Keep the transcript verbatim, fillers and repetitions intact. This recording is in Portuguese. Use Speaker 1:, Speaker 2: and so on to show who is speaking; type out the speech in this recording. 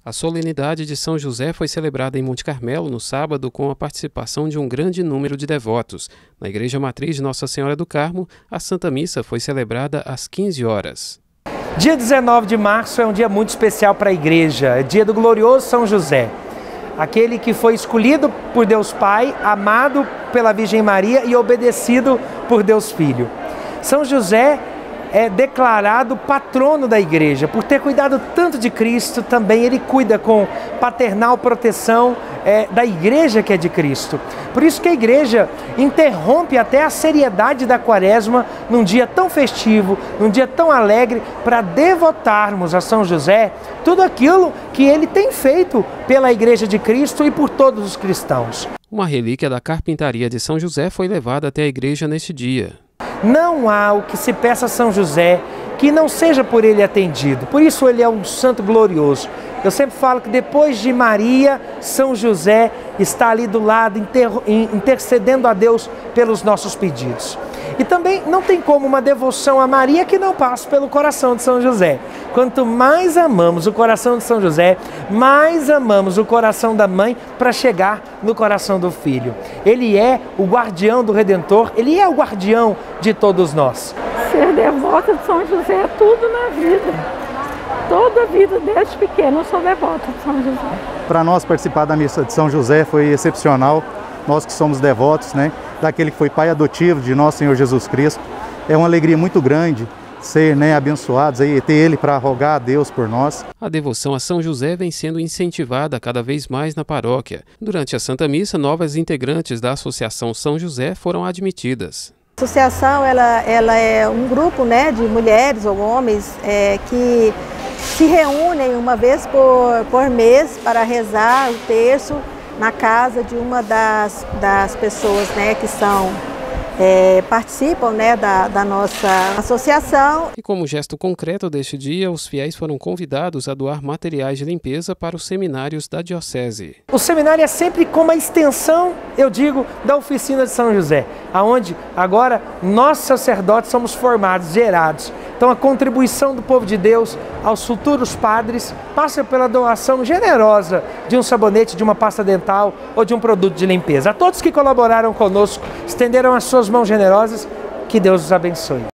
Speaker 1: A solenidade de São José foi celebrada em Monte Carmelo no sábado com a participação de um grande número de devotos. Na Igreja Matriz de Nossa Senhora do Carmo, a Santa Missa foi celebrada às quinze horas.
Speaker 2: Dia dezenove de março é um dia muito especial para a Igreja, é dia do glorioso São José. Aquele que foi escolhido por Deus Pai, amado pela Virgem Maria e obedecido por Deus Filho. São José é declarado patrono da Igreja. Por ter cuidado tanto de Cristo, também ele cuida com paternal proteção é, da Igreja que é de Cristo. Por isso que a Igreja interrompe até a seriedade da Quaresma num dia tão festivo, num dia tão alegre, para devotarmos a São José tudo aquilo que ele tem feito pela Igreja de Cristo e por todos os cristãos.
Speaker 1: Uma relíquia da carpintaria de São José foi levada até a igreja neste dia.
Speaker 2: Não há o que se peça a São José que não seja por ele atendido. Por isso ele é um santo glorioso. Eu sempre falo que depois de Maria, São José está ali do lado, intercedendo a Deus pelos nossos pedidos. E também não tem como uma devoção a Maria que não passe pelo coração de São José. Quanto mais amamos o coração de São José, mais amamos o coração da mãe para chegar no coração do filho. Ele é o guardião do Redentor, ele é o guardião de todos nós.
Speaker 3: Ser devota de São José é tudo na vida. Toda a vida, desde pequeno, eu sou devota de São José.
Speaker 4: Para nós participar da missa de São José foi excepcional. Nós que somos devotos, né, daquele que foi pai adotivo de nosso Senhor Jesus Cristo. É uma alegria muito grande ser, né, abençoados e ter ele para rogar a Deus por nós.
Speaker 1: A devoção a São José vem sendo incentivada cada vez mais na paróquia. Durante a Santa Missa, novas integrantes da Associação São José foram admitidas.
Speaker 5: A associação ela, ela é um grupo, né, de mulheres ou homens é, que se reúnem uma vez por, por mês para rezar o terço na casa de uma das, das pessoas, né, que são, é, participam, né, da, da nossa associação.
Speaker 1: E como gesto concreto deste dia, os fiéis foram convidados a doar materiais de limpeza para os seminários da Diocese.
Speaker 2: O seminário é sempre como a extensão, eu digo, da oficina de São José, aonde agora nós sacerdotes somos formados, gerados. Então a contribuição do povo de Deus aos futuros padres passa pela doação generosa de um sabonete, de uma pasta dental ou de um produto de limpeza. A todos que colaboraram conosco, estenderam as suas mãos generosas, que Deus os abençoe.